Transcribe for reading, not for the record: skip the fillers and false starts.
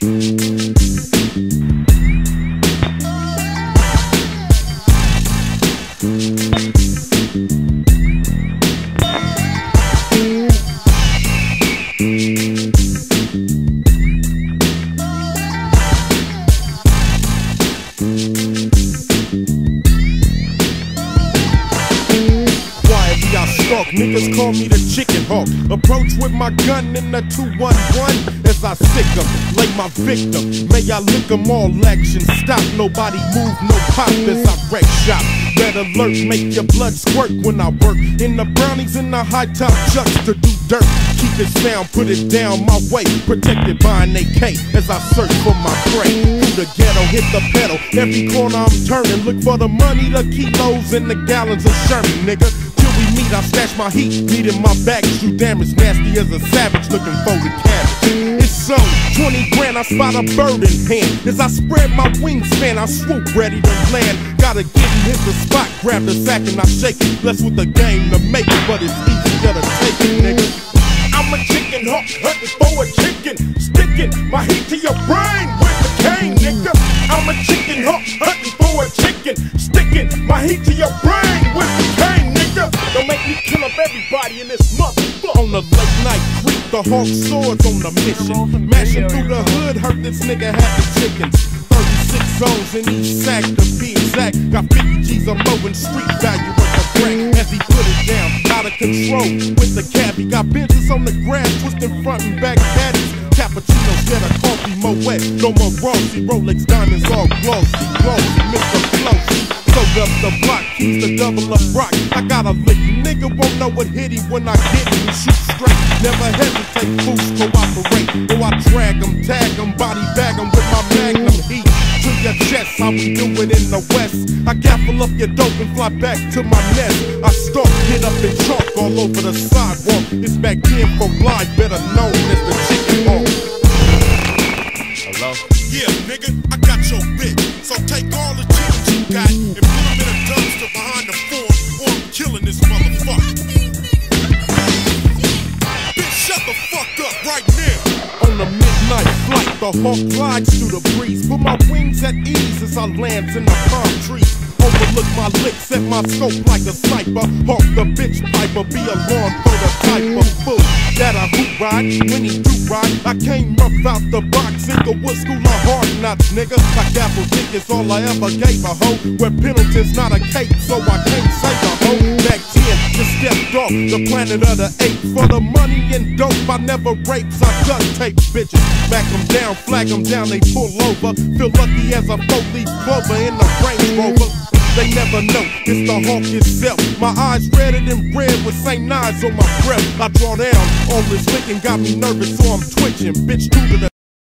Niggas call me the chicken hawk. Approach with my gun in the 211 as I sick 'em, lay my victim. May I lick 'em all, action stop. Nobody move, no pop as I wreck shop. Red alert, make your blood squirt when I work. In the brownies and the high top chucks to do dirt. Keep it sound, put it down my way. Protected by an AK as I search for my prey. Through the ghetto, hit the pedal. Every corner I'm turning. Look for the money, the kilos, and the gallons of Sherman, nigga. I stash my heat, need in my baggage, do damage, nasty as a savage, looking for the cabbage. It's so 20 grand, I spot a bird in hand. As I spread my wingspan, I swoop ready to land. Gotta get in, hit the spot, grab the sack and I shake it. Blessed with the game to make it, but it's easy to take it, nigga. I'm a chicken hawk, hunting for a chicken, sticking my heat to your brain with the cane, nigga. I'm a chicken hawk, hunting for a chicken, sticking my heat to your brain with the cane, nigga. Don't make me kill up everybody in this motherfucker. On the late night creep, the hawk swords on the mission. Mashing through the hood, hurt this nigga had the chickens. 36 zones in each sack to be exact. Got 50 G's of low and street value of the crack. As he put it down, out of control with the cabbie. Got benches on the grass, twisting front and back caddies. Cappuccinos get a coffee, Moet, no more Rossi. Rolex diamonds all glossy, glossy, Mr. Flossy. Sold up the block, keys to double up rock. I got a lick, nigga won't know what hit him when I get him. Shoot straight, never hesitate, fools cooperate. Or I drag him, tag him, body bag him with my magnum heat. To your chest, how we do it in the west. I gaffle up your dope and fly back to my nest. I stalk, get up and chalk all over the sidewalk. It's back in for life, better known as the chicken hawk. Hello? Yeah, nigga, I got your bitch. So take all the chickens you got and put them in a dumpster behind the Ford, or I'm killing this motherfucker. Bitch, shut the fuck up right now. On the midnight flight, the hawk glides through the breeze. Put my wings at ease as I land in the palm trees. Overlook my licks, set my scope like a sniper. Hawk the bitch piper, be a lawn prototype of fool. That a hoop ride, when he do ride. I came rough out the box, Inglewood School of Hard Knocks, nigga. Like apple dick is all I ever gave a hoe. Where Pendleton's not a cake, so I can't save a hoe. Back 10, just stepped off the planet of the apes. For the money and dope, I never rapes, I duct tape bitches. Back them down, flag them down, they pull over. Feel lucky as a 4-leaf clover in the Range Rover. They never know, it's the hawk itself. My eyes redder than red with St. Knives on my breath. I draw down, all this licking got me nervous, so I'm twitching. Bitch, true to the